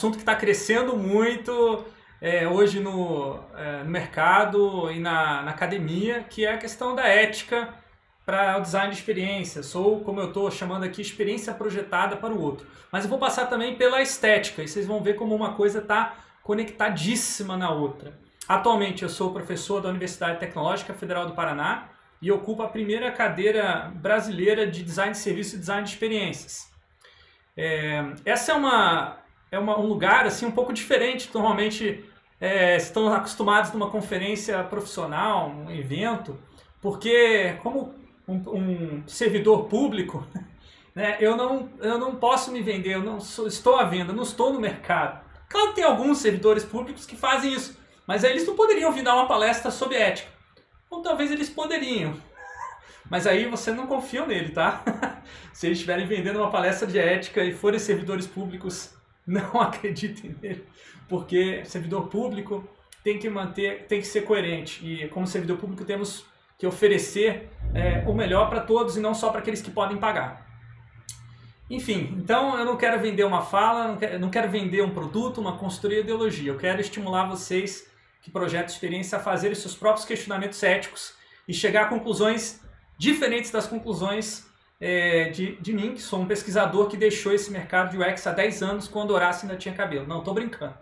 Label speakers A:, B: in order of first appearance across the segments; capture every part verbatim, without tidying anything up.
A: assunto que está crescendo muito é, hoje no, é, no mercado e na, na academia, que é a questão da ética para o design de experiências, ou como eu estou chamando aqui, experiência projetada para o outro. Mas eu vou passar também pela estética, e vocês vão ver como uma coisa está conectadíssima na outra. Atualmente eu sou professor da Universidade Tecnológica Federal do Paraná e ocupo a primeira cadeira brasileira de design de serviço e design de experiências. É, essa é, uma, é uma, um lugar assim, um pouco diferente, normalmente é, estão acostumados numa conferência profissional, um evento, porque como um, um servidor público, né, eu, não, eu não posso me vender, eu não sou, estou à venda, não estou no mercado. Claro que tem alguns servidores públicos que fazem isso, mas aí eles não poderiam vir dar uma palestra sobre ética. Ou talvez eles poderiam, mas aí você não confia nele, tá? Se eles estiverem vendendo uma palestra de ética e forem servidores públicos, não acreditem nele, porque servidor público tem que manter, tem que ser coerente, e como servidor público temos que oferecer é, o melhor para todos e não só para aqueles que podem pagar. Enfim, então eu não quero vender uma fala, não quero, não quero vender um produto, uma consultoria de ideologia, eu quero estimular vocês que projetam experiência a fazer os seus próprios questionamentos éticos e chegar a conclusões diferentes das conclusões é, de, de mim, que sou um pesquisador que deixou esse mercado de U X há dez anos quando Horácio ainda tinha cabelo. Não, estou brincando.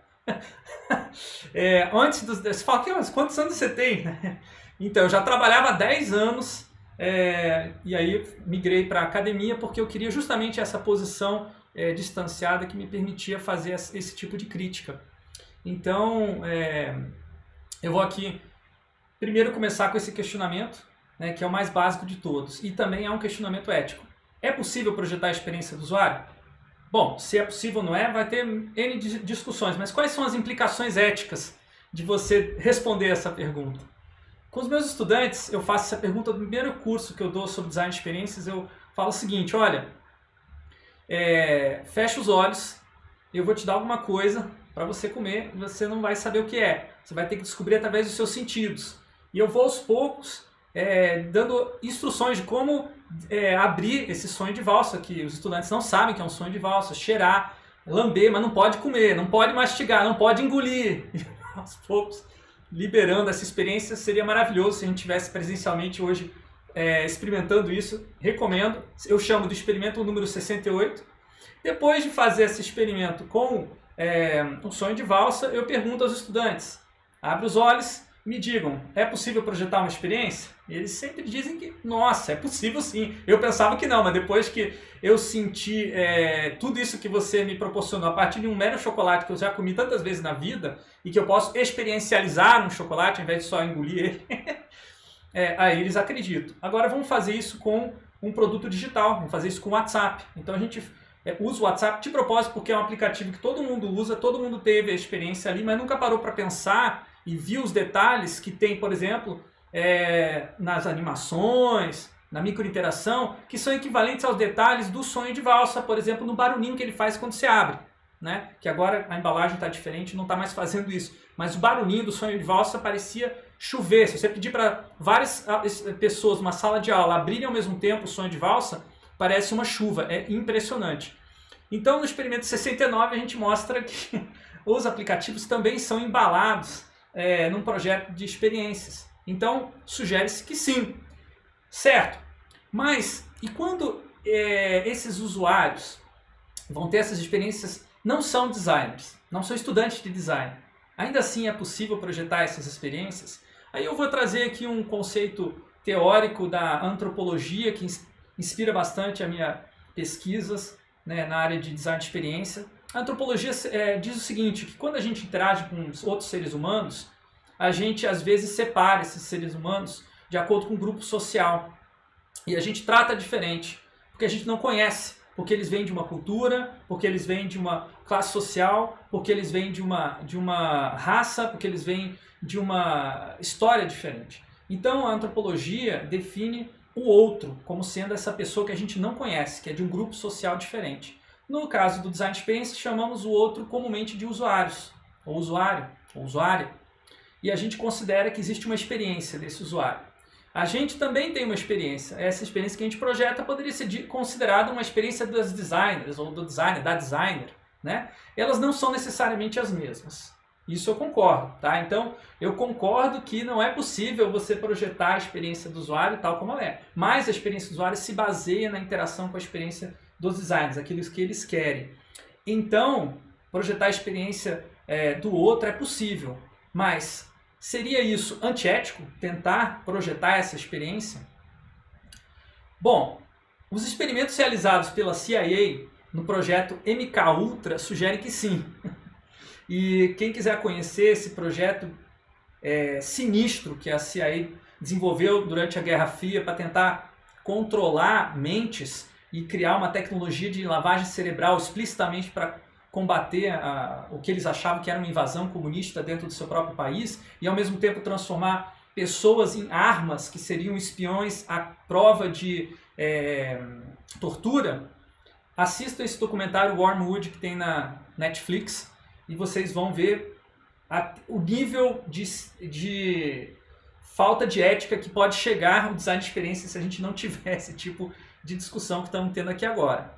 A: é, antes dos... Você fala, quantos anos você tem? Então, eu já trabalhava há dez anos é, e aí migrei para a academia porque eu queria justamente essa posição é, distanciada que me permitia fazer esse tipo de crítica. Então, é, eu vou aqui primeiro começar com esse questionamento, né, que é o mais básico de todos, e também é um questionamento ético. É possível projetar a experiência do usuário? Bom, se é possível ou não é, vai ter N discussões, mas quais são as implicações éticas de você responder essa pergunta? Com os meus estudantes, eu faço essa pergunta no primeiro curso que eu dou sobre design de experiências, eu falo o seguinte, olha, é, fecha os olhos, eu vou te dar alguma coisa para você comer, você não vai saber o que é. Você vai ter que descobrir através dos seus sentidos. E eu vou aos poucos é, dando instruções de como é, abrir esse sonho de valsa, que os estudantes não sabem que é um sonho de valsa, cheirar, lamber, mas não pode comer, não pode mastigar, não pode engolir. E aos poucos, liberando essa experiência, seria maravilhoso se a gente tivesse presencialmente hoje é, experimentando isso. Recomendo, eu chamo de experimento número sessenta e oito. Depois de fazer esse experimento com é, um sonho de valsa, eu pergunto aos estudantes, abre os olhos, me digam, é possível projetar uma experiência? E eles sempre dizem que, nossa, é possível sim. Eu pensava que não, mas depois que eu senti é, tudo isso que você me proporcionou a partir de um mero chocolate que eu já comi tantas vezes na vida e que eu posso experiencializar um chocolate ao invés de só engolir ele, é, aí eles acreditam. Agora vamos fazer isso com um produto digital, vamos fazer isso com o WhatsApp. Então a gente é, usa o WhatsApp de propósito porque é um aplicativo que todo mundo usa, todo mundo teve a experiência ali, mas nunca parou para pensar e viu os detalhes que tem, por exemplo, é, nas animações, na microinteração, que são equivalentes aos detalhes do sonho de valsa, por exemplo, no barulhinho que ele faz quando você abre, né? Que agora a embalagem está diferente, não está mais fazendo isso. Mas o barulhinho do sonho de valsa parecia chover. Se você pedir para várias pessoas numa sala de aula abrirem ao mesmo tempo o sonho de valsa, parece uma chuva, é impressionante. Então, no experimento sessenta e nove, a gente mostra que os aplicativos também são embalados É, num projeto de experiências. Então, sugere-se que sim. Certo. Mas, e quando é, esses usuários vão ter essas experiências, não são designers, não são estudantes de design, ainda assim é possível projetar essas experiências? Aí eu vou trazer aqui um conceito teórico da antropologia que inspira bastante a minha pesquisas, né, na área de design de experiência. A antropologia é, diz o seguinte, que quando a gente interage com outros seres humanos, a gente às vezes separa esses seres humanos de acordo com o grupo social. E a gente trata diferente, porque a gente não conhece, porque eles vêm de uma cultura, porque eles vêm de uma classe social, porque eles vêm de uma, de uma raça, porque eles vêm de uma história diferente. Então a antropologia define o outro como sendo essa pessoa que a gente não conhece, que é de um grupo social diferente. No caso do design de experiência, chamamos o outro comumente de usuários, ou usuário, ou usuária. E a gente considera que existe uma experiência desse usuário. A gente também tem uma experiência. Essa experiência que a gente projeta poderia ser considerada uma experiência dos designers, ou do designer, da designer. né? Elas não são necessariamente as mesmas. Isso eu concordo, tá? Então, eu concordo que não é possível você projetar a experiência do usuário tal como ela é. Mas a experiência do usuário se baseia na interação com a experiência dos designers, aquilo que eles querem. Então, projetar a experiência é, do outro é possível. Mas seria isso antiético, tentar projetar essa experiência? Bom, os experimentos realizados pela C I A no projeto M K Ultra sugerem que sim. E quem quiser conhecer esse projeto é, sinistro que a C I A desenvolveu durante a Guerra Fria para tentar controlar mentes e criar uma tecnologia de lavagem cerebral explicitamente para combater a, o que eles achavam que era uma invasão comunista dentro do seu próprio país e ao mesmo tempo transformar pessoas em armas que seriam espiões à prova de é, tortura. Assista esse documentário Wormwood que tem na Netflix e vocês vão ver a, o nível de, de falta de ética que pode chegar o design de experiência se a gente não tiver esse tipo de discussão que estamos tendo aqui agora.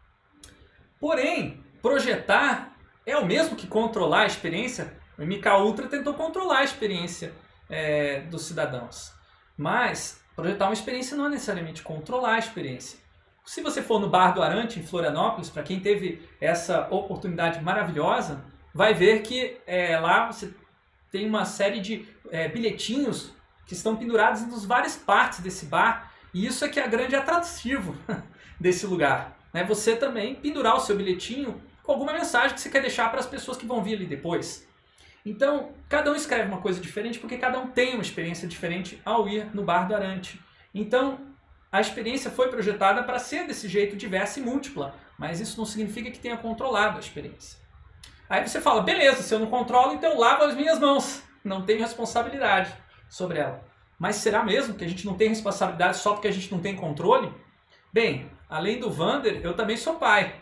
A: Porém, projetar é o mesmo que controlar a experiência. O M K Ultra tentou controlar a experiência é, dos cidadãos. Mas projetar uma experiência não é necessariamente controlar a experiência. Se você for no Bar do Arante, em Florianópolis, para quem teve essa oportunidade maravilhosa, vai ver que é, lá você tem uma série de é, bilhetinhos que estão pendurados nas várias partes desse bar. E isso é que é o grande atrativo desse lugar. Né? Você também pendurar o seu bilhetinho com alguma mensagem que você quer deixar para as pessoas que vão vir ali depois. Então, cada um escreve uma coisa diferente porque cada um tem uma experiência diferente ao ir no Bar do Arante. Então, a experiência foi projetada para ser desse jeito diversa e múltipla, mas isso não significa que tenha controlado a experiência. Aí você fala, beleza, se eu não controlo, então eu lavo as minhas mãos. Não tenho responsabilidade sobre ela. Mas será mesmo que a gente não tem responsabilidade só porque a gente não tem controle? Bem, além do Vander, eu também sou pai.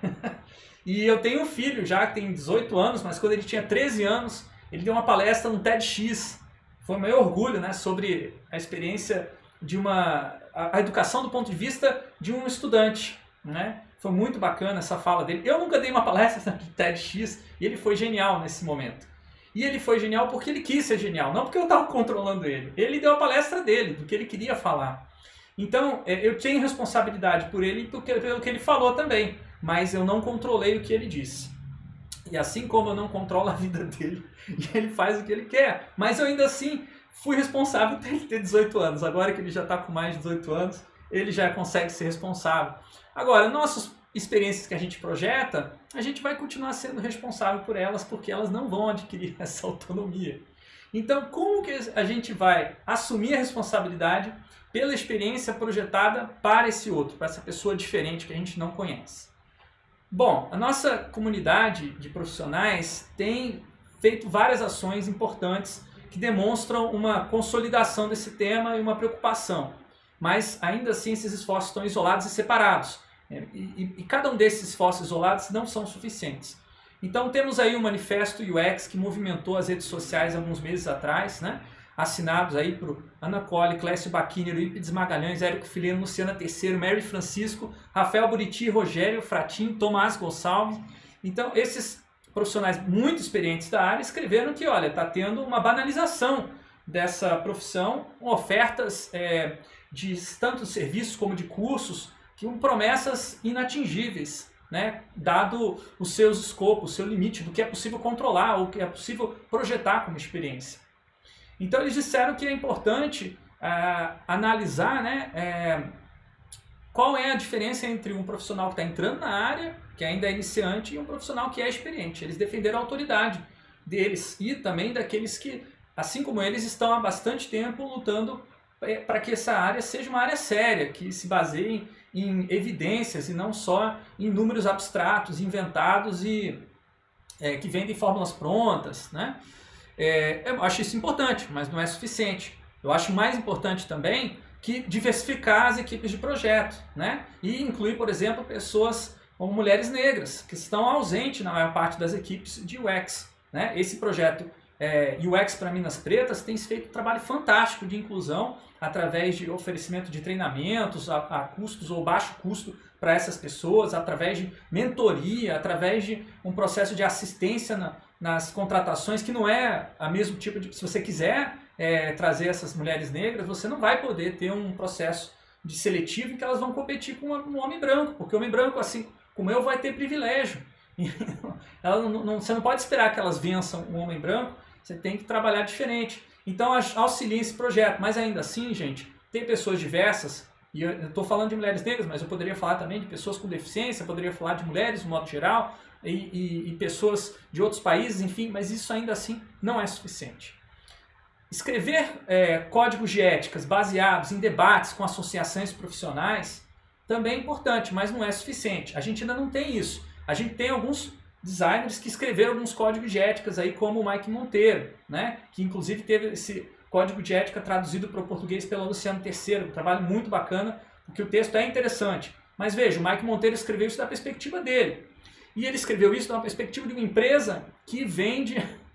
A: E eu tenho um filho já que tem dezoito anos, mas quando ele tinha treze anos, ele deu uma palestra no TEDx. Foi um meu orgulho, né, sobre a experiência de uma... a educação do ponto de vista de um estudante. Né? Foi muito bacana essa fala dele. Eu nunca dei uma palestra no TEDx e ele foi genial nesse momento. E ele foi genial porque ele quis ser genial, não porque eu estava controlando ele. Ele deu a palestra dele, do que ele queria falar. Então, eu tenho responsabilidade por ele e pelo que ele falou também, mas eu não controlei o que ele disse. E assim como eu não controlo a vida dele, ele faz o que ele quer. Mas eu ainda assim fui responsável por ele ter dezoito anos. Agora que ele já está com mais de dezoito anos, ele já consegue ser responsável. Agora, nossas experiências que a gente projeta, a gente vai continuar sendo responsável por elas, porque elas não vão adquirir essa autonomia. Então, como que a gente vai assumir a responsabilidade pela experiência projetada para esse outro, para essa pessoa diferente que a gente não conhece? Bom, a nossa comunidade de profissionais tem feito várias ações importantes que demonstram uma consolidação desse tema e uma preocupação. Mas, ainda assim, esses esforços estão isolados e separados. E, e, e cada um desses esforços isolados não são suficientes. Então temos aí o Manifesto U X que movimentou as redes sociais alguns meses atrás, né? Assinados aí por Ana Colli, Clécio Bacchini, Eurípides Magalhães, Érico Fileno, Luciana Terceiro, Mary Francisco, Rafael Buriti, Rogério Fratin, Tomás Gonçalves. Então esses profissionais muito experientes da área escreveram que, olha, está tendo uma banalização dessa profissão, com ofertas é, de tanto serviços como de cursos, com promessas inatingíveis, né? Dado os seus escopos, o seu limite do que é possível controlar ou que é possível projetar como experiência. Então eles disseram que é importante ah, analisar, né, é, qual é a diferença entre um profissional que está entrando na área, que ainda é iniciante, e um profissional que é experiente. Eles defenderam a autoridade deles e também daqueles que, assim como eles, estão há bastante tempo lutando para que essa área seja uma área séria, que se baseie em evidências e não só em números abstratos, inventados e é, que vendem fórmulas prontas, né? É, eu acho isso importante, mas não é suficiente. Eu acho mais importante também que diversificar as equipes de projeto, né? E incluir, por exemplo, pessoas como mulheres negras, que estão ausentes na maior parte das equipes de U X. Né? Esse projeto é, U X para Minas Pretas tem feito um trabalho fantástico de inclusão através de oferecimento de treinamentos a, a custos ou baixo custo para essas pessoas, através de mentoria, através de um processo de assistência na, nas contratações, que não é a mesmo tipo de... Se você quiser é, trazer essas mulheres negras, você não vai poder ter um processo de seletivo em que elas vão competir com um homem branco, porque o homem branco, assim como eu, vai ter privilégio. Ela não, não, você não pode esperar que elas vençam um homem branco, você tem que trabalhar diferente. Então auxilie esse projeto, mas ainda assim, gente, tem pessoas diversas, e eu estou falando de mulheres negras, mas eu poderia falar também de pessoas com deficiência, poderia falar de mulheres, de modo geral, e, e, e pessoas de outros países, enfim, mas isso ainda assim não é suficiente. Escrever é, códigos de éticas baseados em debates com associações profissionais também é importante, mas não é suficiente. A gente ainda não tem isso. A gente tem alguns designers que escreveram alguns códigos de éticas aí, como o Mike Monteiro, né? Que inclusive teve esse código de ética traduzido para o português pelo Luciano Terceiro, um trabalho muito bacana, porque o texto é interessante. Mas veja, o Mike Monteiro escreveu isso da perspectiva dele. E ele escreveu isso da perspectiva de uma empresa que vende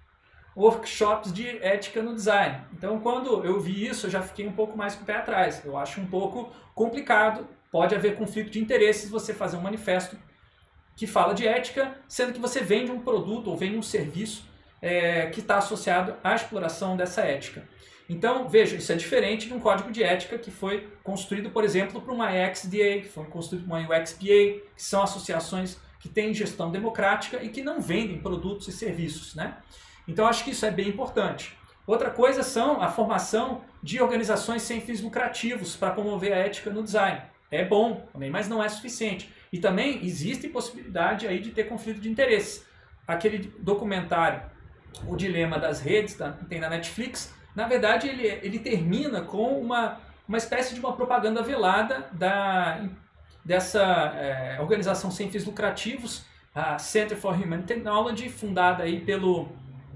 A: workshops de ética no design. Então, quando eu vi isso, eu já fiquei um pouco mais com o pé atrás. Eu acho um pouco complicado, pode haver conflito de interesses você fazer um manifesto que fala de ética, sendo que você vende um produto ou vende um serviço é, que está associado à exploração dessa ética. Então, veja, isso é diferente de um código de ética que foi construído, por exemplo, por uma X D A, que foi construído por uma U X P A, que são associações que têm gestão democrática e que não vendem produtos e serviços, né? Então, acho que isso é bem importante. Outra coisa são a formação de organizações sem fins lucrativos para promover a ética no design. É bom também, mas não é suficiente. E também existe possibilidade aí de ter conflito de interesses. Aquele documentário, O Dilema das Redes, tá? Tem na Netflix, na verdade ele, ele termina com uma, uma espécie de uma propaganda velada da, dessa é, organização sem fins lucrativos, a Center for Human Technology, fundada aí pelo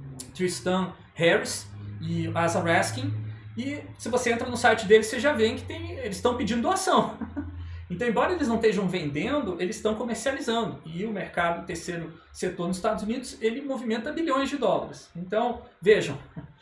A: Tristan Harris e Asa Raskin. E se você entra no site deles, você já vê que tem, eles estão pedindo doação. Então, embora eles não estejam vendendo, eles estão comercializando. E o mercado terceiro setor nos Estados Unidos, ele movimenta bilhões de dólares. Então, vejam,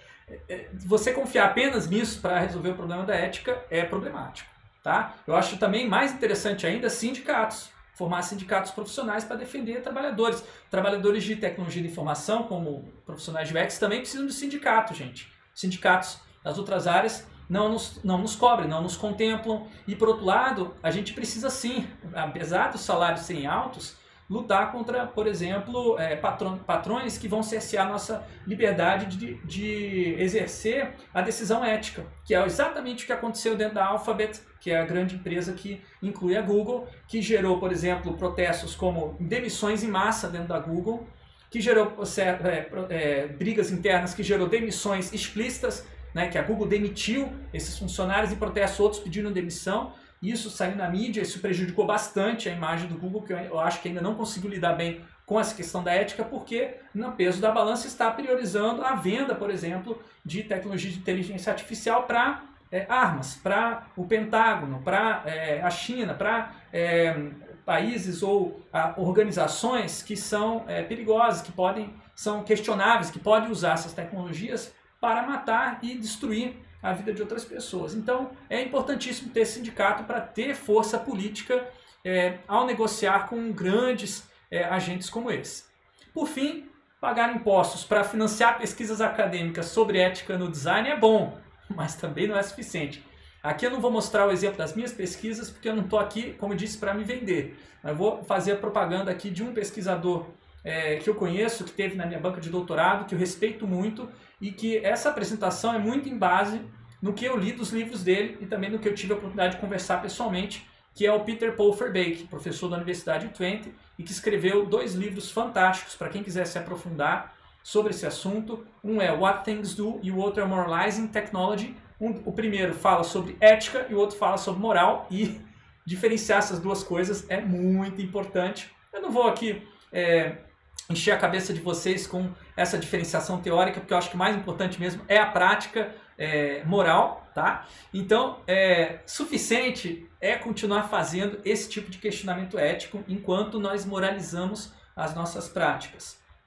A: você confiar apenas nisso para resolver o problema da ética é problemático. Tá? Eu acho também mais interessante ainda sindicatos. Formar sindicatos profissionais para defender trabalhadores. Trabalhadores de tecnologia de informação, como profissionais de U X, também precisam de sindicato, gente. Sindicatos das outras áreas não nos, não nos cobrem, não nos contemplam. E, por outro lado, a gente precisa sim, apesar dos salários serem altos, lutar contra, por exemplo, é, patron, patrões que vão cercear a nossa liberdade de, de exercer a decisão ética, que é exatamente o que aconteceu dentro da Alphabet, que é a grande empresa que inclui a Google, que gerou, por exemplo, protestos como demissões em massa dentro da Google, que gerou é, é, brigas internas, que gerou demissões explícitas, né, que a Google demitiu esses funcionários em protesto, outros pediram demissão. Isso saiu na mídia, isso prejudicou bastante a imagem do Google, que eu acho que ainda não conseguiu lidar bem com essa questão da ética, porque no peso da balança está priorizando a venda, por exemplo, de tecnologia de inteligência artificial para é, armas, para o Pentágono, para é, a China, para é, países ou a, organizações que são é, perigosas, que podem, são questionáveis, que podem usar essas tecnologias para matar e destruir a vida de outras pessoas. Então, é importantíssimo ter sindicato para ter força política é, ao negociar com grandes é, agentes como esse. Por fim, pagar impostos para financiar pesquisas acadêmicas sobre ética no design é bom, mas também não é suficiente. Aqui eu não vou mostrar o exemplo das minhas pesquisas, porque eu não estou aqui, como eu disse, para me vender. Eu vou fazer a propaganda aqui de um pesquisador É, que eu conheço, que teve na minha banca de doutorado, que eu respeito muito, e que essa apresentação é muito em base no que eu li dos livros dele e também no que eu tive a oportunidade de conversar pessoalmente, que é o Peter Paul Verbeek, professor da Universidade de Twente, e que escreveu dois livros fantásticos para quem quiser se aprofundar sobre esse assunto. Um é What Things Do e o outro é Moralizing Technology. Um, o primeiro fala sobre ética e o outro fala sobre moral, e diferenciar essas duas coisas é muito importante. Eu não vou aqui É, encher a cabeça de vocês com essa diferenciação teórica, porque eu acho que o mais importante mesmo é a prática é, moral, tá? Então, é, suficiente é continuar fazendo esse tipo de questionamento ético enquanto nós moralizamos as nossas práticas.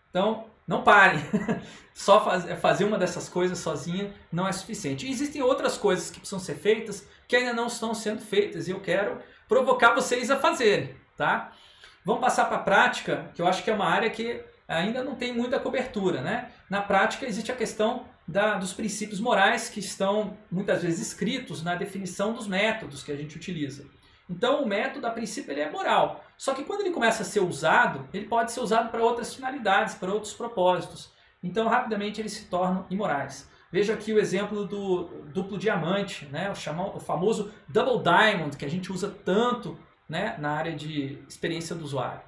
A: Então, não parem. Só faz, fazer uma dessas coisas sozinha não é suficiente. E existem outras coisas que precisam ser feitas que ainda não estão sendo feitas e eu quero provocar vocês a fazerem, tá? Vamos passar para a prática, que eu acho que é uma área que ainda não tem muita cobertura, né? Na prática existe a questão da, dos princípios morais que estão muitas vezes escritos na definição dos métodos que a gente utiliza. Então o método, a princípio, ele é moral. Só que quando ele começa a ser usado, ele pode ser usado para outras finalidades, para outros propósitos. Então rapidamente eles se tornam imorais. Veja aqui o exemplo do duplo diamante, né? o, chamado, o famoso Double Diamond, que a gente usa tanto, né, na área de experiência do usuário.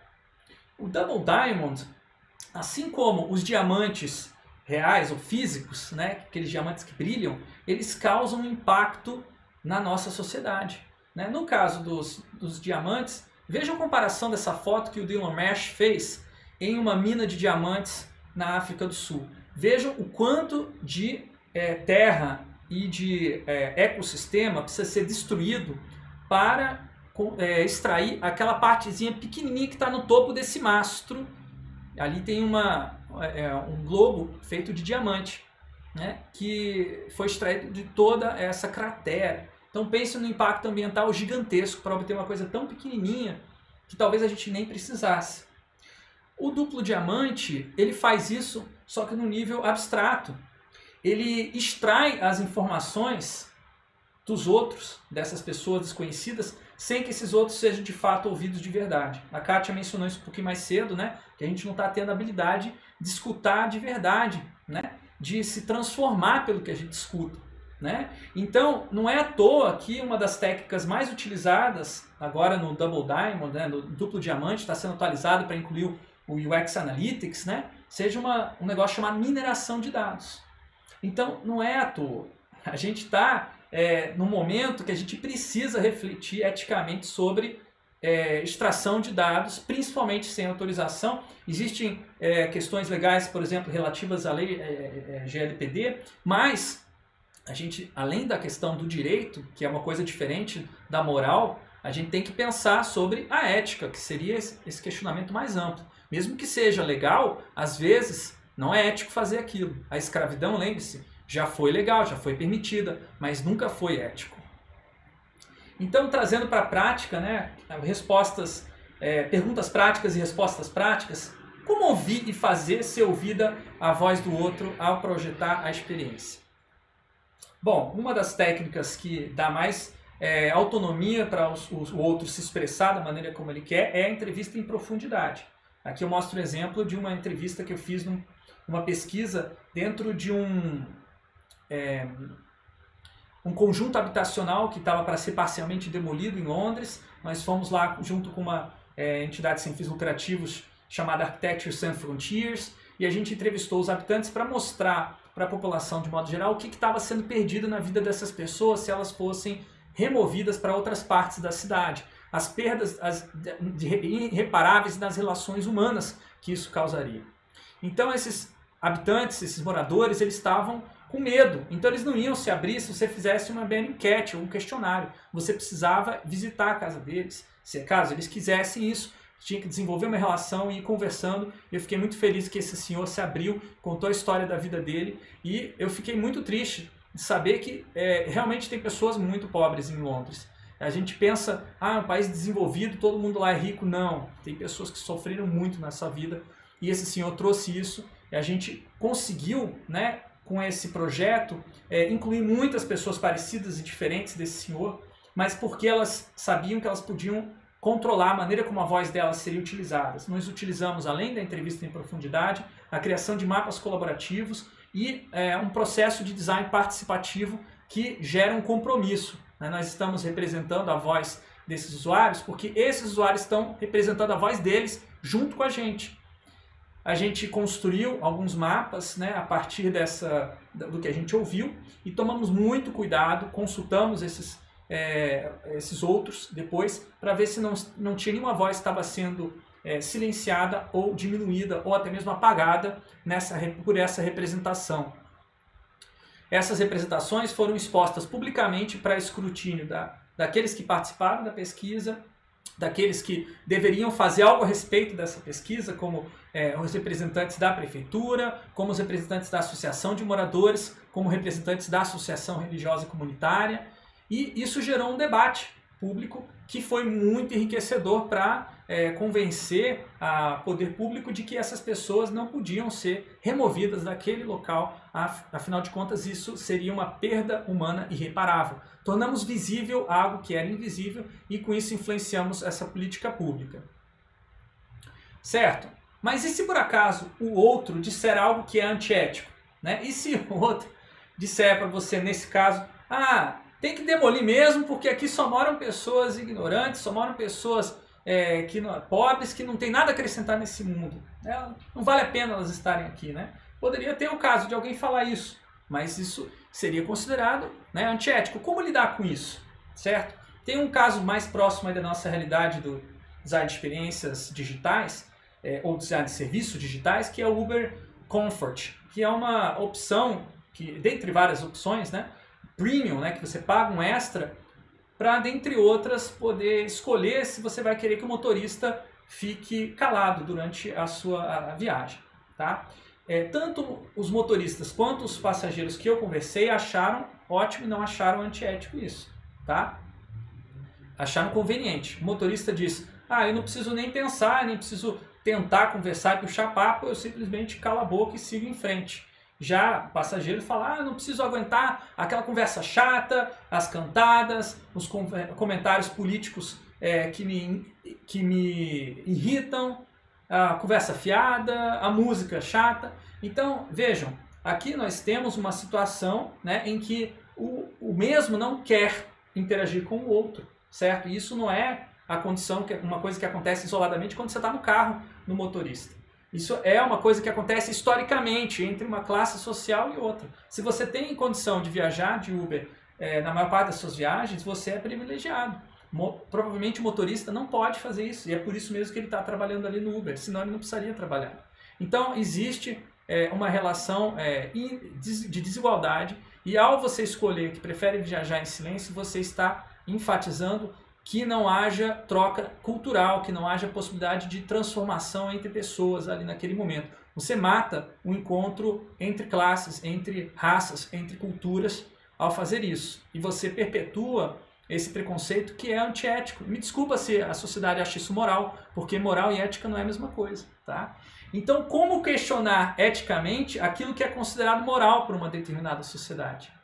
A: O Double Diamond, assim como os diamantes reais ou físicos, né, aqueles diamantes que brilham, eles causam um impacto na nossa sociedade. Né? No caso dos, dos diamantes, veja a comparação dessa foto que o Dylan Mesh fez em uma mina de diamantes na África do Sul. Vejam o quanto de é, terra e de é, ecossistema precisa ser destruído para é, extrair aquela partezinha pequenininha que está no topo desse mastro. Ali tem uma, é, um globo feito de diamante, né, que foi extraído de toda essa cratera. Então pense no impacto ambiental gigantesco para obter uma coisa tão pequenininha que talvez a gente nem precisasse. O duplo diamante, ele faz isso só que no nível abstrato. Ele extrai as informações dos outros, dessas pessoas desconhecidas, sem que esses outros sejam de fato ouvidos de verdade. A Kátia mencionou isso um pouquinho mais cedo, né? Que a gente não está tendo a habilidade de escutar de verdade, né? De se transformar pelo que a gente escuta. Né? Então, não é à toa que uma das técnicas mais utilizadas agora no Double Diamond, né, no duplo diamante, está sendo atualizado para incluir o U X Analytics, né, seja uma, um negócio chamado mineração de dados. Então, não é à toa. A gente está é, num momento que a gente precisa refletir eticamente sobre é, extração de dados, principalmente sem autorização. Existem é, questões legais, por exemplo, relativas à lei é, é, G L P D, mas a gente, além da questão do direito, que é uma coisa diferente da moral, a gente tem que pensar sobre a ética, que seria esse questionamento mais amplo. Mesmo que seja legal, às vezes não é ético fazer aquilo. A escravidão, lembre-se, já foi legal, já foi permitida, mas nunca foi ético. Então, trazendo para a prática, né, respostas, é, perguntas práticas e respostas práticas, como ouvir e fazer ser ouvida a voz do outro ao projetar a experiência? Bom, uma das técnicas que dá mais é, autonomia para os, os, o outro se expressar da maneira como ele quer é a entrevista em profundidade. Aqui eu mostro um exemplo de uma entrevista que eu fiz num, numa pesquisa dentro de um, é, um conjunto habitacional que estava para ser parcialmente demolido em Londres. Nós fomos lá junto com uma é, entidade sem fins lucrativos chamada Architecture Sans Frontiers e a gente entrevistou os habitantes para mostrar para a população de modo geral o que estava sendo perdido na vida dessas pessoas se elas fossem removidas para outras partes da cidade. As perdas as, de, irreparáveis nas relações humanas que isso causaria. Então esses habitantes, esses moradores, eles estavam com medo. Então eles não iam se abrir se você fizesse uma enquete ou um questionário. Você precisava visitar a casa deles. Se caso eles quisessem isso, tinha que desenvolver uma relação e ir conversando. Eu fiquei muito feliz que esse senhor se abriu, contou a história da vida dele e eu fiquei muito triste de saber que é, realmente tem pessoas muito pobres em Londres. A gente pensa, ah, um país desenvolvido, todo mundo lá é rico. Não, tem pessoas que sofreram muito nessa vida e esse senhor trouxe isso e a gente conseguiu, né, com esse projeto, é, incluir muitas pessoas parecidas e diferentes desse senhor, mas porque elas sabiam que elas podiam controlar a maneira como a voz delas seria utilizada. Nós utilizamos, além da entrevista em profundidade, a criação de mapas colaborativos e é, um processo de design participativo que gera um compromisso. Né? Nós estamos representando a voz desses usuários porque esses usuários estão representando a voz deles junto com a gente. A gente construiu alguns mapas, né, a partir dessa, do que a gente ouviu e tomamos muito cuidado, consultamos esses É, esses outros depois para ver se não, não tinha nenhuma voz que estava sendo é, silenciada ou diminuída ou até mesmo apagada nessa, por essa representação. Essas representações foram expostas publicamente para escrutínio da, daqueles que participaram da pesquisa daqueles que deveriam fazer algo a respeito dessa pesquisa, como é, os representantes da prefeitura, como os representantes da associação de moradores, como representantes da associação religiosa e comunitária, e isso gerou um debate público que foi muito enriquecedor para é, convencer o poder público de que essas pessoas não podiam ser removidas daquele local, afinal de contas isso seria uma perda humana irreparável. Tornamos visível algo que era invisível e com isso influenciamos essa política pública. Certo? Mas e se por acaso o outro disser algo que é antiético? Né? E se o outro disser para você, nesse caso, ah, tem que demolir mesmo, porque aqui só moram pessoas ignorantes, só moram pessoas é, que não, pobres, que não tem nada a acrescentar nesse mundo. É, não vale a pena elas estarem aqui, né? Poderia ter o caso de alguém falar isso, mas isso seria considerado, né, antiético. Como lidar com isso? Certo? Tem um caso mais próximo aí da nossa realidade do design de experiências digitais, é, ou design de serviços digitais, que é o Uber Comfort, que é uma opção, que, dentre várias opções, né, premium, né, que você paga um extra para, dentre outras, poder escolher se você vai querer que o motorista fique calado durante a sua a viagem. Tá? É, tanto os motoristas quanto os passageiros que eu conversei acharam ótimo e não acharam antiético isso. Tá? Acharam conveniente. O motorista diz, ah, eu não preciso nem pensar, nem preciso tentar conversar e puxar papo, eu simplesmente calo a boca e sigo em frente. Já o passageiro fala, ah, não preciso aguentar aquela conversa chata, as cantadas, os com comentários políticos é, que, me, que me irritam, a conversa fiada, a música chata. Então, vejam, aqui nós temos uma situação, né, em que o, o mesmo não quer interagir com o outro, certo? E isso não é a condição, que uma coisa que acontece isoladamente quando você está no carro, no motorista. Isso é uma coisa que acontece historicamente entre uma classe social e outra. Se você tem condição de viajar de Uber é, na maior parte das suas viagens, você é privilegiado. Mo provavelmente o motorista não pode fazer isso, e é por isso mesmo que ele está trabalhando ali no Uber, senão ele não precisaria trabalhar. Então existe é, uma relação é, de desigualdade, e ao você escolher que prefere viajar em silêncio, você está enfatizando que não haja troca cultural, que não haja possibilidade de transformação entre pessoas ali naquele momento. Você mata o encontro entre classes, entre raças, entre culturas ao fazer isso. E você perpetua esse preconceito que é antiético. Me desculpa se a sociedade acha isso moral, porque moral e ética não é a mesma coisa. Tá? Então, como questionar eticamente aquilo que é considerado moral por uma determinada sociedade?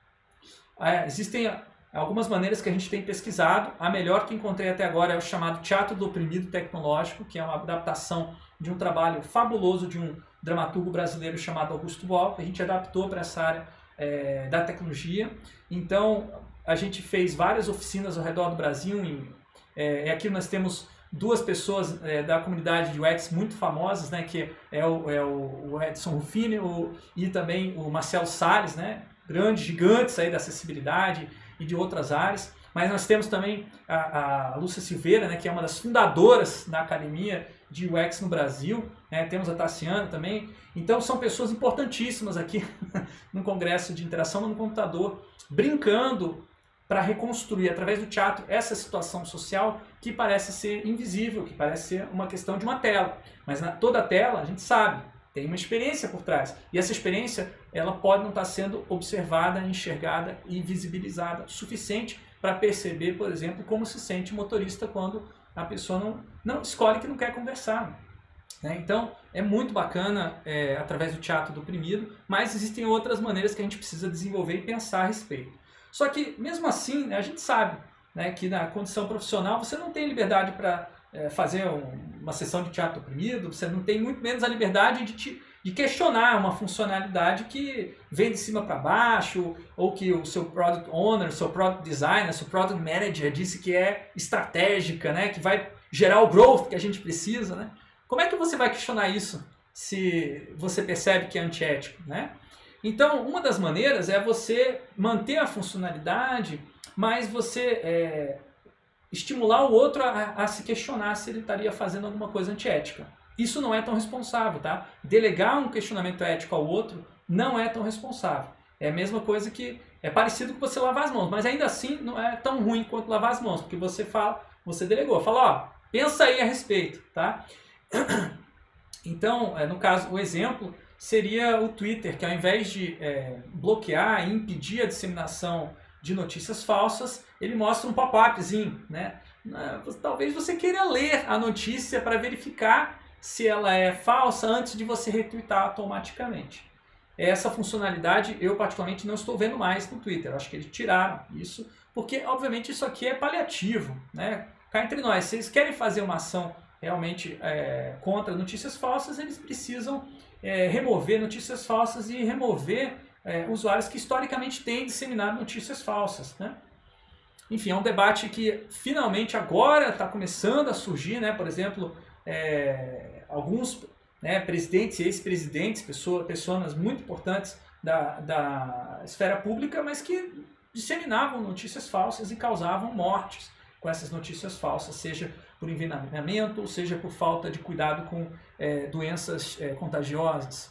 A: É, existem algumas maneiras que a gente tem pesquisado. A melhor que encontrei até agora é o chamado Teatro do Oprimido Tecnológico, que é uma adaptação de um trabalho fabuloso de um dramaturgo brasileiro chamado Augusto Boal, que a gente adaptou para essa área é, da tecnologia. Então, a gente fez várias oficinas ao redor do Brasil. Em, é, aqui nós temos duas pessoas é, da comunidade de U X muito famosas, né, que é o, é o Edson Ruffini o, e também o Marcelo Salles, né, grandes gigantes aí da acessibilidade e de outras áreas. Mas nós temos também a, a Lúcia Silveira, né, que é uma das fundadoras da Academia de U X no Brasil, né, temos a Tassiana também. Então são pessoas importantíssimas aqui no Congresso de Interação no Computador, brincando para reconstruir através do teatro essa situação social que parece ser invisível, que parece ser uma questão de uma tela. Mas na toda a tela, a gente sabe, tem uma experiência por trás. E essa experiência ela pode não estar sendo observada, enxergada e visibilizada o suficiente para perceber, por exemplo, como se sente o motorista quando a pessoa não, não escolhe que não quer conversar. Né? Então, é muito bacana é, através do teatro do oprimido, mas existem outras maneiras que a gente precisa desenvolver e pensar a respeito. Só que, mesmo assim, né, a gente sabe, né, que na condição profissional você não tem liberdade para é, fazer um, uma sessão de teatro oprimido, você não tem muito menos a liberdade de, te, de questionar uma funcionalidade que vem de cima para baixo, ou que o seu Product Owner, seu Product Designer, seu Product Manager disse que é estratégica, né, que vai gerar o growth que a gente precisa. Né? Como é que você vai questionar isso se você percebe que é antiético? Né? Então, uma das maneiras é você manter a funcionalidade, mas você é, estimular o outro a, a se questionar se ele estaria fazendo alguma coisa antiética. Isso não é tão responsável, tá? Delegar um questionamento ético ao outro não é tão responsável. É a mesma coisa que... É parecido com você lavar as mãos, mas ainda assim não é tão ruim quanto lavar as mãos, porque você fala você delegou. Fala, ó, pensa aí a respeito, tá? Então, no caso, o exemplo seria o Twitter, que ao invés de é, bloquear e impedir a disseminação de notícias falsas, ele mostra um pop-upzinho, né? Talvez você queira ler a notícia para verificar se ela é falsa antes de você retweetar automaticamente. Essa funcionalidade eu particularmente não estou vendo mais no Twitter. Eu acho que eles tiraram isso, porque obviamente isso aqui é paliativo, né? Cá entre nós, se eles querem fazer uma ação realmente é, contra notícias falsas, eles precisam é, remover notícias falsas e remover é, usuários que historicamente têm disseminado notícias falsas, né? Enfim, é um debate que finalmente agora está começando a surgir, né? Por exemplo, é, alguns né, presidentes e ex-presidentes, pessoas, pessoas muito importantes da, da esfera pública, mas que disseminavam notícias falsas e causavam mortes com essas notícias falsas, seja por envenenamento, seja por falta de cuidado com é, doenças é, contagiosas.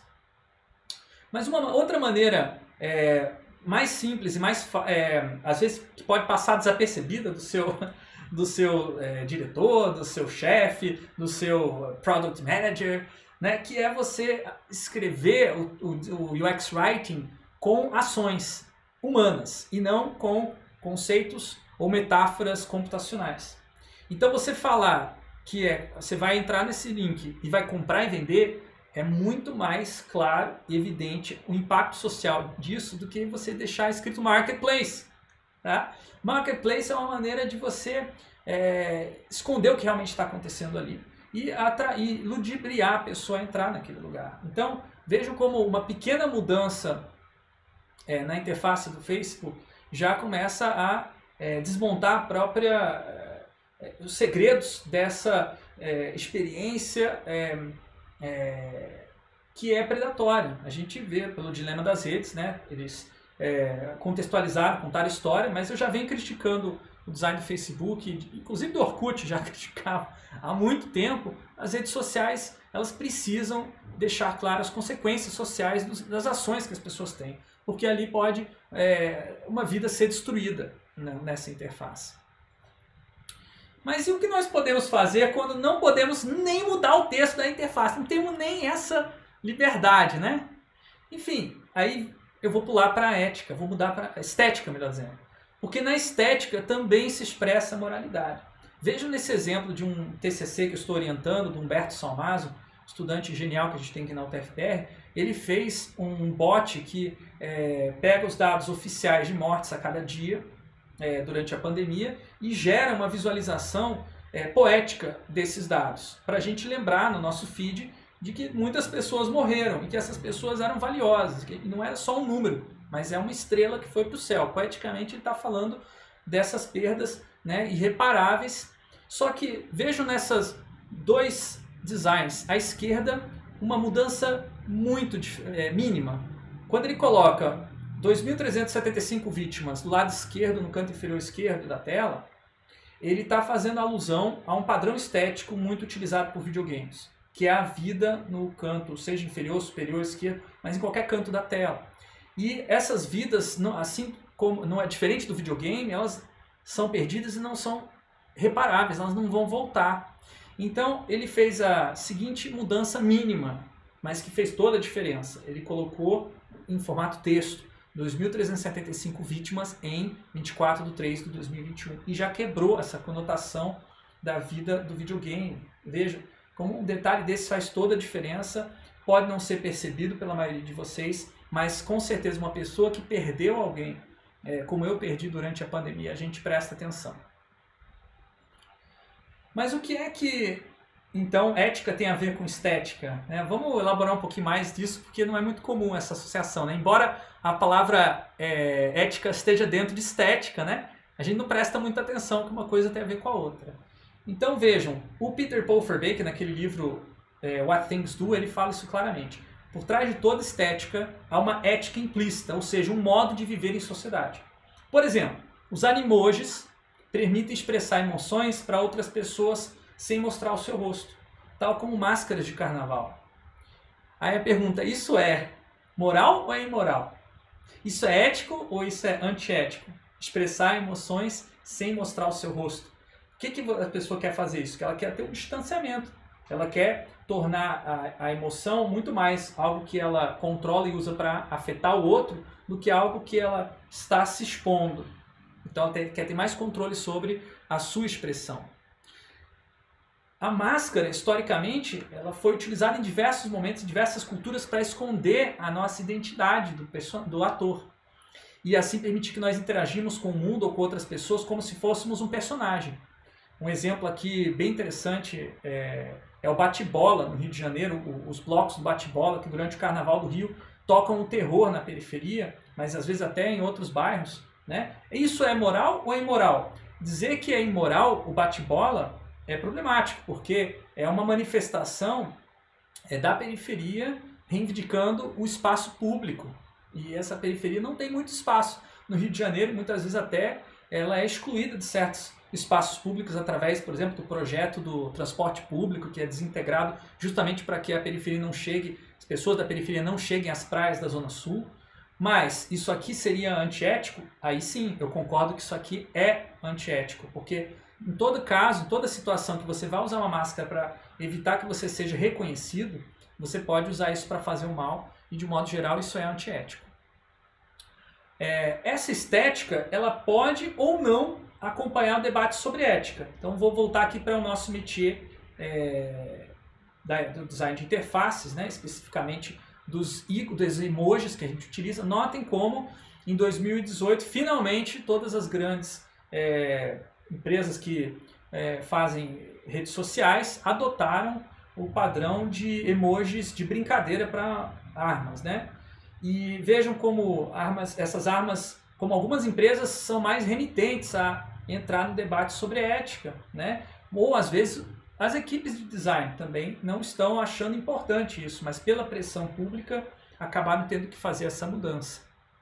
A: Mas uma outra maneira é, mais simples e mais, é, às vezes, que pode passar desapercebida do seu, do seu é, diretor, do seu chefe, do seu product manager, né, que é você escrever o, o, o U X Writing com ações humanas e não com conceitos ou metáforas computacionais. Então você falar que é, você vai entrar nesse link e vai comprar e vender, é muito mais claro e evidente o impacto social disso do que você deixar escrito marketplace. Tá? Marketplace é uma maneira de você é, esconder o que realmente está acontecendo ali e atrair, ludibriar a pessoa a entrar naquele lugar. Então vejam como uma pequena mudança é, na interface do Facebook já começa a é, desmontar a própria, é, os segredos dessa é, experiência é, É, que é predatória. A gente vê pelo dilema das redes, né? Eles é, contextualizaram, contaram história, mas eu já venho criticando o design do Facebook, inclusive do Orkut, já criticava há muito tempo. As redes sociais, elas precisam deixar claras as consequências sociais dos, das ações que as pessoas têm, porque ali pode é, uma vida ser destruída, né, nessa interface. Mas e o que nós podemos fazer quando não podemos nem mudar o texto da interface? Não temos nem essa liberdade, né? Enfim, aí eu vou pular para a ética, vou mudar para a estética, melhor dizendo. Porque na estética também se expressa a moralidade. Vejam nesse exemplo de um T C C que eu estou orientando, do Humberto Salmazo, estudante genial que a gente tem aqui na U T F P R. Ele fez um bot que é, pega os dados oficiais de mortes a cada dia, É, durante a pandemia, e gera uma visualização é, poética desses dados, para a gente lembrar no nosso feed de que muitas pessoas morreram e que essas pessoas eram valiosas, que não era só um número, mas é uma estrela que foi para o céu. Poeticamente ele está falando dessas perdas, né, irreparáveis. Só que vejo nessas dois designs, à esquerda, uma mudança muito é, mínima. Quando ele coloca dois mil trezentas e setenta e cinco vítimas do lado esquerdo, no canto inferior esquerdo da tela, ele está fazendo alusão a um padrão estético muito utilizado por videogames, que é a vida no canto, seja inferior, superior, esquerdo, mas em qualquer canto da tela. E essas vidas, assim como não é diferente do videogame, elas são perdidas e não são reparáveis, elas não vão voltar. Então ele fez a seguinte mudança mínima, mas que fez toda a diferença. Ele colocou em formato texto dois mil trezentas e setenta e cinco vítimas em vinte e quatro de três de dois mil e vinte e um e já quebrou essa conotação da vida do videogame. Veja como um detalhe desse faz toda a diferença, pode não ser percebido pela maioria de vocês, mas com certeza uma pessoa que perdeu alguém, é, como eu perdi durante a pandemia, a gente presta atenção. Mas o que é que então ética tem a ver com estética? Né? Vamos elaborar um pouquinho mais disso, porque não é muito comum essa associação, né? Embora a palavra é, ética esteja dentro de estética, né? A gente não presta muita atenção que uma coisa tem a ver com a outra. Então vejam, o Peter Paul Verbeek, naquele livro é, What Things Do, ele fala isso claramente. Por trás de toda estética há uma ética implícita, ou seja, um modo de viver em sociedade. Por exemplo, os animojis permitem expressar emoções para outras pessoas sem mostrar o seu rosto, tal como máscaras de carnaval. Aí a pergunta, isso é moral ou é imoral? Isso é ético ou isso é antiético? Expressar emoções sem mostrar o seu rosto. que, que a pessoa quer fazer isso? Que ela quer ter um distanciamento. Ela quer tornar a, a emoção muito mais algo que ela controla e usa para afetar o outro do que algo que ela está se expondo. Então ela tem, quer ter mais controle sobre a sua expressão. A máscara, historicamente, ela foi utilizada em diversos momentos, em diversas culturas, para esconder a nossa identidade do, do ator. E assim permitir que nós interagimos com o mundo ou com outras pessoas como se fôssemos um personagem. Um exemplo aqui bem interessante é, é o bate-bola no Rio de Janeiro, os blocos do bate-bola, que durante o Carnaval do Rio tocam o terror na periferia, mas às vezes até em outros bairros. Né? Isso é moral ou é imoral? Dizer que é imoral o bate-bola é problemático, porque é uma manifestação é, da periferia reivindicando o espaço público. E essa periferia não tem muito espaço. No Rio de Janeiro, muitas vezes até, ela é excluída de certos espaços públicos através, por exemplo, do projeto do transporte público, que é desintegrado justamente para que a periferia não chegue, as pessoas da periferia não cheguem às praias da Zona Sul. Mas isso aqui seria antiético? Aí sim, eu concordo que isso aqui é antiético, porque em todo caso, em toda situação que você vai usar uma máscara para evitar que você seja reconhecido, você pode usar isso para fazer o mal e, de modo geral, isso é antiético. É, essa estética, ela pode ou não acompanhar o debate sobre ética. Então, vou voltar aqui para o nosso métier é, da, do design de interfaces, né, especificamente dos, dos emojis que a gente utiliza. Notem como, em dois mil e dezoito, finalmente, todas as grandes é, empresas que é, fazem redes sociais adotaram o padrão de emojis de brincadeira para armas, né? E vejam como armas, essas armas, como algumas empresas são mais renitentes a entrar no debate sobre ética, né? Ou às vezes as equipes de design também não estão achando importante isso, mas pela pressão pública acabaram tendo que fazer essa mudança.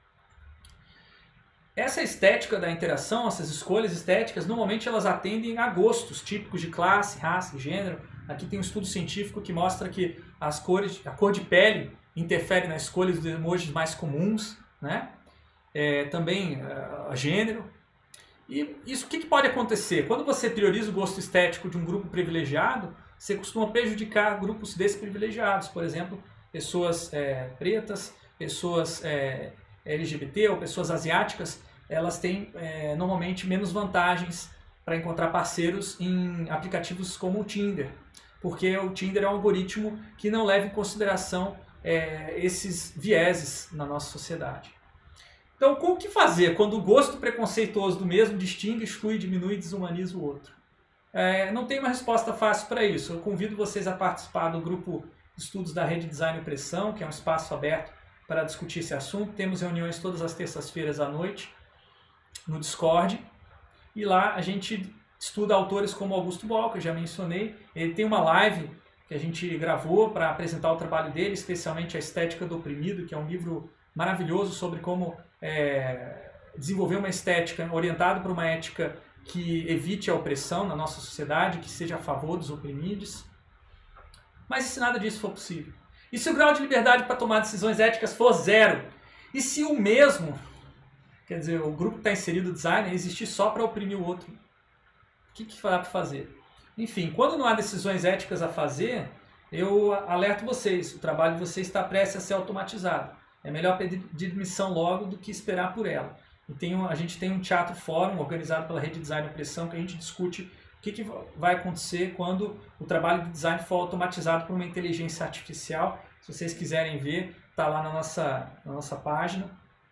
A: Essa estética da interação, essas escolhas estéticas, normalmente elas atendem a gostos típicos de classe, raça e gênero. Aqui tem um estudo científico que mostra que as cores, a cor de pele interfere na escolha dos emojis mais comuns, né? É, também a gênero. E isso, o que, que pode acontecer? Quando você prioriza o gosto estético de um grupo privilegiado, você costuma prejudicar grupos desprivilegiados, por exemplo, pessoas é, pretas, pessoas é, L G B T ou pessoas asiáticas, elas têm é, normalmente menos vantagens para encontrar parceiros em aplicativos como o Tinder, porque o Tinder é um algoritmo que não leva em consideração é, esses vieses na nossa sociedade. Então, o que fazer quando o gosto preconceituoso do mesmo distingue, exclui, diminui e desumaniza o outro? É, não tem uma resposta fácil para isso. Eu convido vocês a participar do grupo de estudos da Rede Design e Opressão, que é um espaço aberto para discutir esse assunto. Temos reuniões todas as terças-feiras à noite no Discord. E lá a gente estuda autores como Augusto Boal, que eu já mencionei. Ele tem uma live que a gente gravou para apresentar o trabalho dele, especialmente A Estética do Oprimido, que é um livro maravilhoso sobre como é, desenvolver uma estética orientada para uma ética que evite a opressão na nossa sociedade, que seja a favor dos oprimidos. Mas e se nada disso for possível? E se o grau de liberdade para tomar decisões éticas for zero? E se o mesmo, quer dizer, o grupo que está inserido no design, existir só para oprimir o outro? O que, que dá para fazer? Enfim, quando não há decisões éticas a fazer, eu alerto vocês, o trabalho de vocês está prestes a ser automatizado. É melhor pedir demissão logo do que esperar por ela. E tem um, a gente tem um teatro fórum organizado pela Rede Design e Opressão que a gente discute o que, que vai acontecer quando o trabalho de design for automatizado por uma inteligência artificial. Se vocês quiserem ver, está lá na nossa, na nossa página.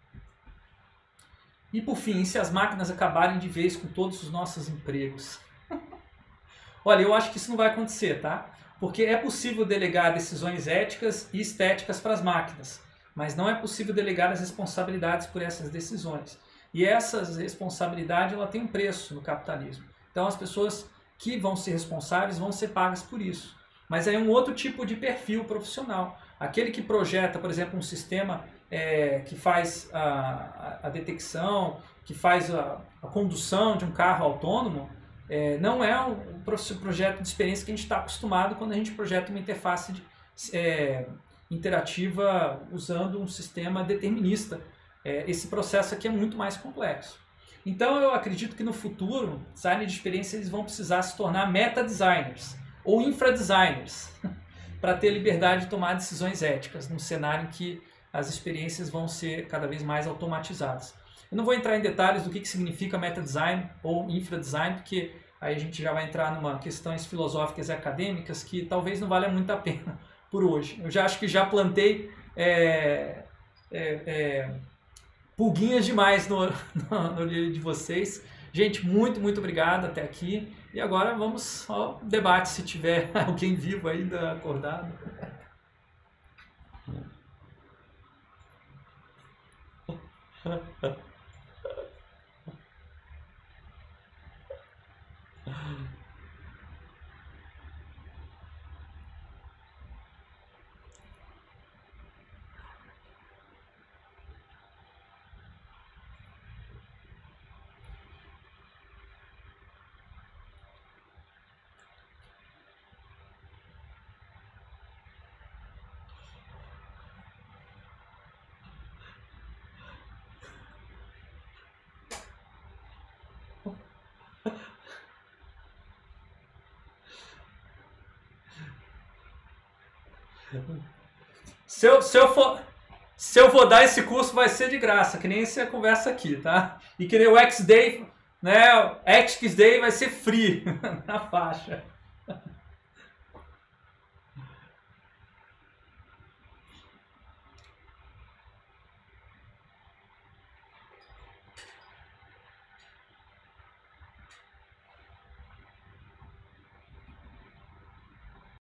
A: E por fim, se as máquinas acabarem de vez com todos os nossos empregos? Olha, eu acho que isso não vai acontecer, tá? Porque é possível delegar decisões éticas e estéticas para as máquinas, mas não é possível delegar as responsabilidades por essas decisões. E essa responsabilidade ela tem um preço no capitalismo. Então as pessoas que vão ser responsáveis vão ser pagas por isso. Mas aí é um outro tipo de perfil profissional. Aquele que projeta, por exemplo, um sistema é, que faz a, a, a detecção, que faz a, a condução de um carro autônomo, é, não é o, o projeto de experiência que a gente está acostumado quando a gente projeta uma interface de, é, interativa usando um sistema determinista. É, esse processo aqui é muito mais complexo. Então eu acredito que no futuro, design de experiência eles vão precisar se tornar meta-designers ou infra-designers para ter liberdade de tomar decisões éticas num cenário em que as experiências vão ser cada vez mais automatizadas. Eu não vou entrar em detalhes do que, que significa meta-design ou infra-design, porque aí a gente já vai entrar numa questões filosóficas e acadêmicas que talvez não valha muito a pena por hoje. Eu já acho que já plantei é, é, é, pulguinhas demais no, no, no livro de vocês. Gente, muito, muito obrigado até aqui. E agora vamos ao debate, se tiver alguém vivo ainda acordado. Se eu, se, eu for, se eu for dar esse curso, vai ser de graça, que nem essa conversa aqui, tá? E que nem o X-Day, né? O Ethics Day vai ser free na faixa.